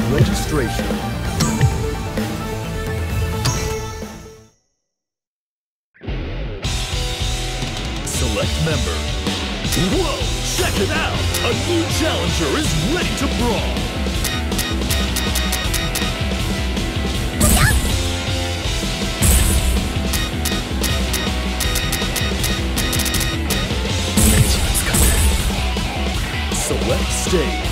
registration. Select member. Whoa! Check it out! A new challenger is ready to brawl! Select stage.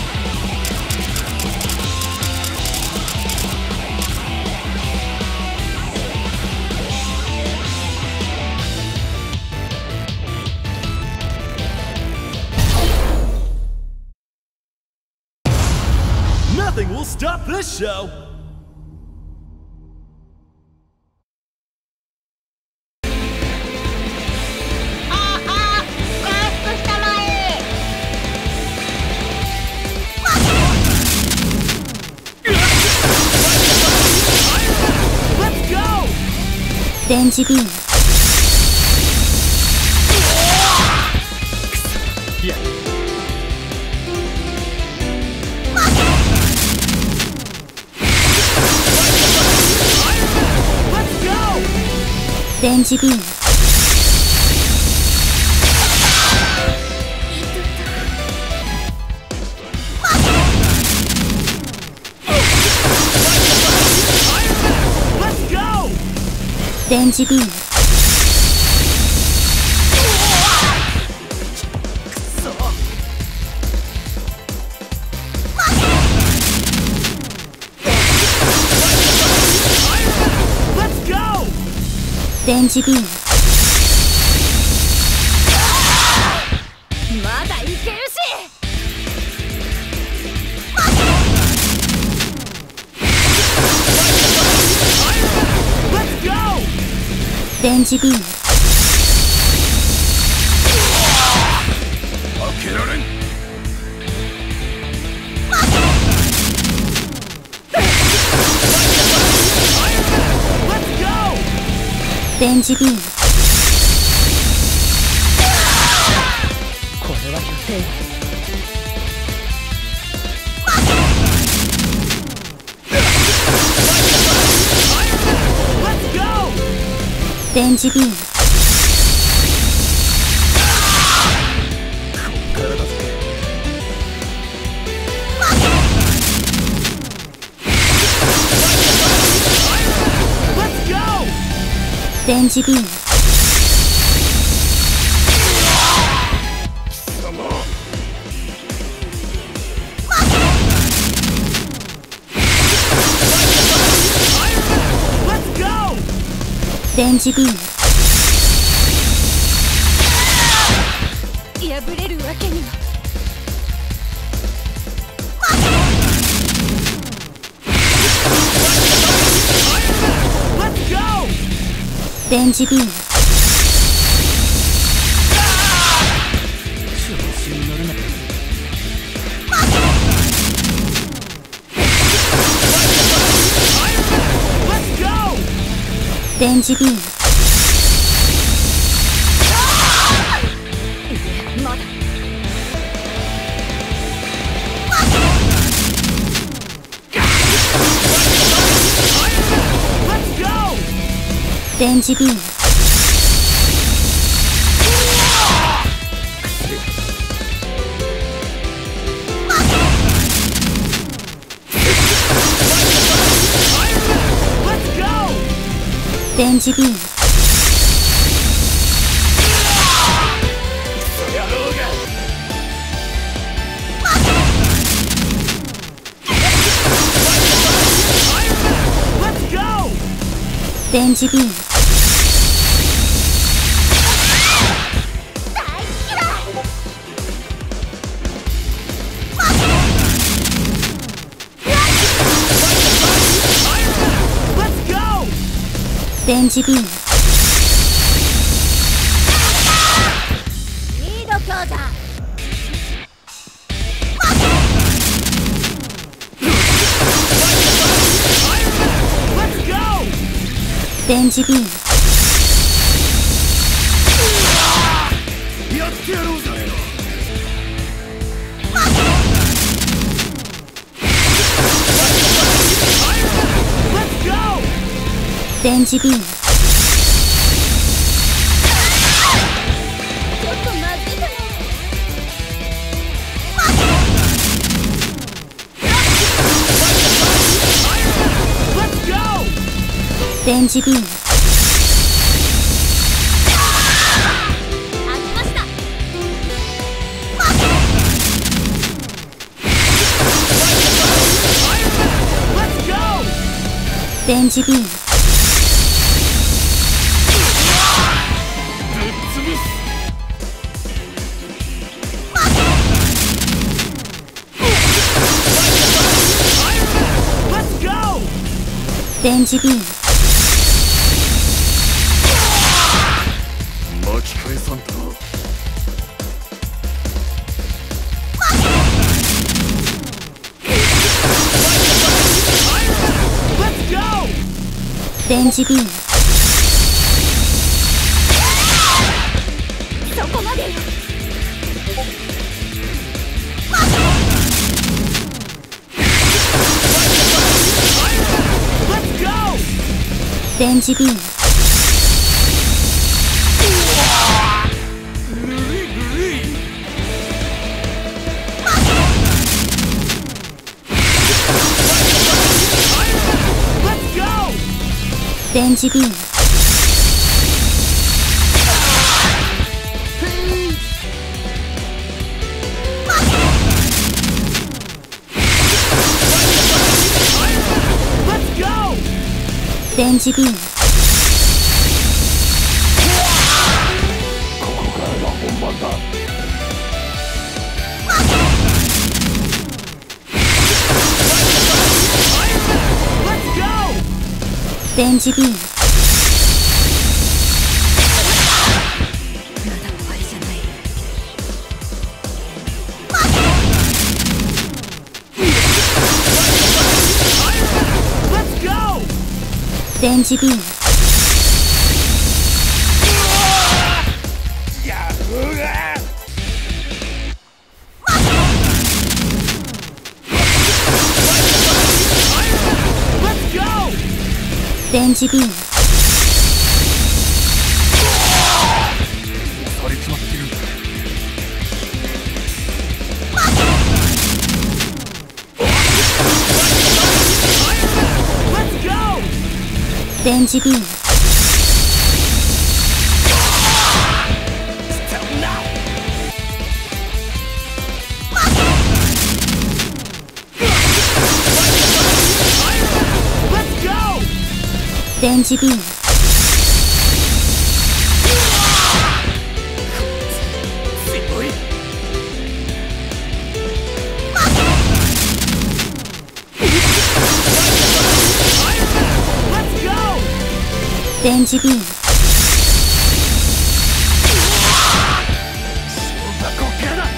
Nothing will stop this show! Let's go! 電磁ビーム Yeah. 電磁ビーム Let's go! 電磁ビーム Let's go! 電磁ビームまだいけるし Let's go! 電磁ビーム開けられん Let's go! 電磁ビームこれは予定 Let's go! 電磁ビームこっからだぜ Let's go! 電磁ビーム Let's go! 電磁ビーム破れるわけには Let's go! 電磁ビーム調子に乗るな Let's go! 電磁ビームまだ Let's go! 電磁ビーム Let's go! 電磁ビームやろうが Let's go! 電磁ビーム Let's go! 電磁ビームリード強打 Let's go! 電磁ビームやってやろうぜ Let's 電磁ビーム。 ちょっとまずいかも。 電磁ビーム。 開きました。 電磁ビーム。電磁ビーム。 巻き返さんとな。 電磁ビーム。 そこまでよ。 電磁ビーム。電磁ビーム。電磁ビーム。 ここからが本番だ。 電磁ビーム。 まだ終わりじゃない。 電磁ビーム。電磁ビーム。 されちまってる。 電磁ビーム。電磁ビーム。 強い。 電磁ビーム。 こっからだ。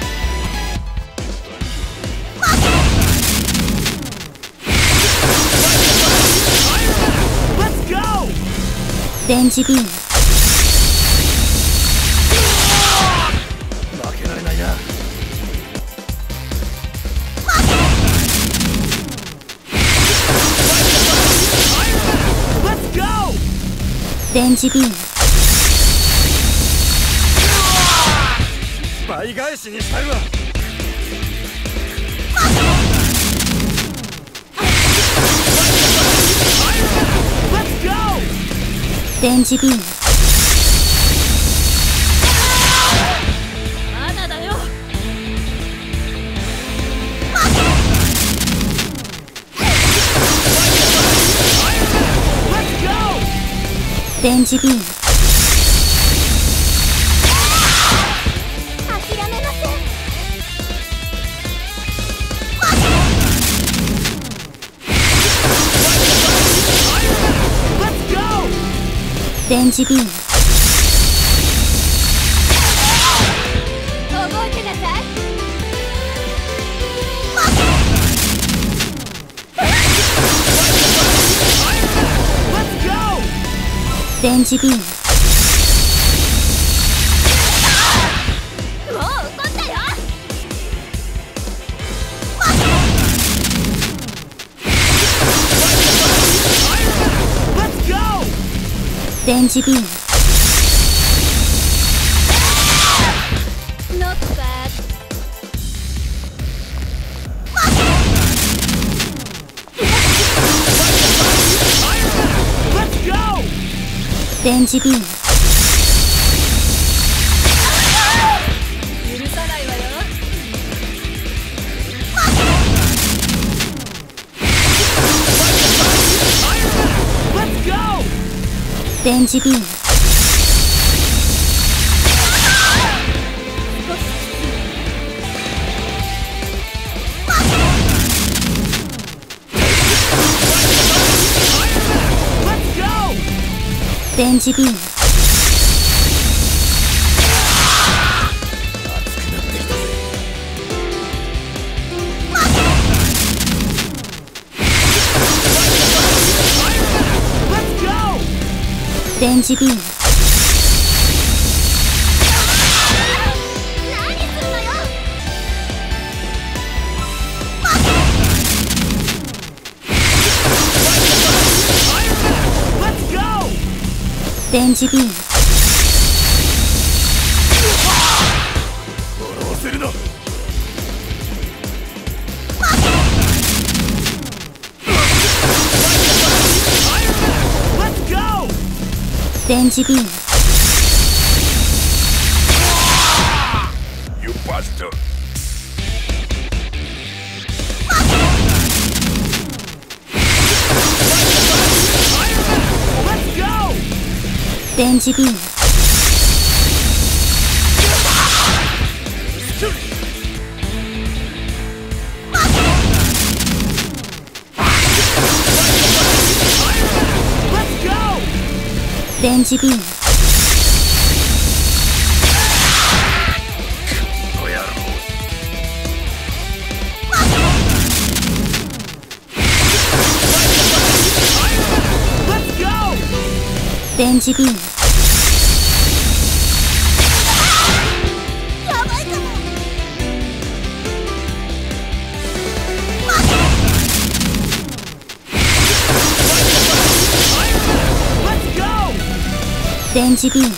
電磁ビーム。 負けられないな。 電磁ビーム。 倍返しにしたるわ。 電磁ビーム。 まだだよ。 電磁ビーム。 諦めません。 電磁ビーム。 覚えてなさい。 電磁ビーム。 もう怒ったよ。 電電磁ビーム Not bad. 電磁ビーム許さないわよ。 電磁ビーム電磁ビーム電磁ビーム電磁ビーム笑わせるな。 電磁ビーム You bastard. 電磁ビーム電磁ビーム電磁ビームやばいかも。 電磁ビーム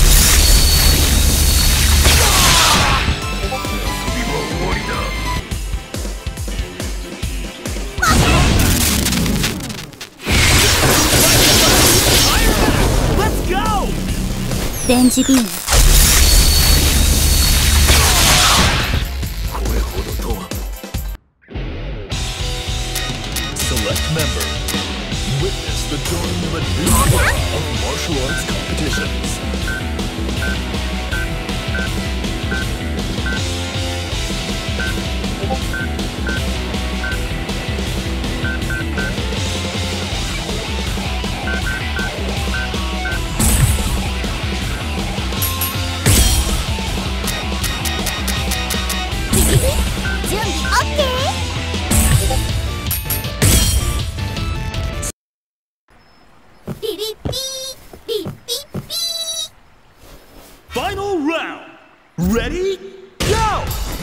電磁ビーム Select member. Witness the dawning of a new era of martial arts competitions. Final round. Ready? Go!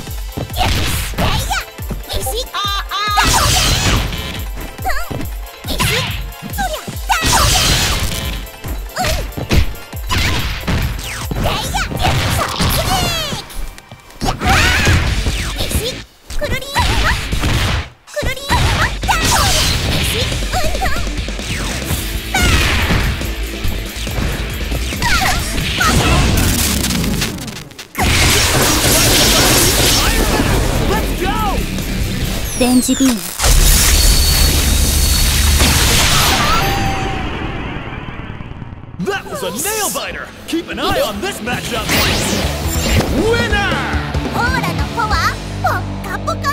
電磁ビーム That was a nail biter. Keep an eye on this matchup. Winner! オーラのパワーポッカポカ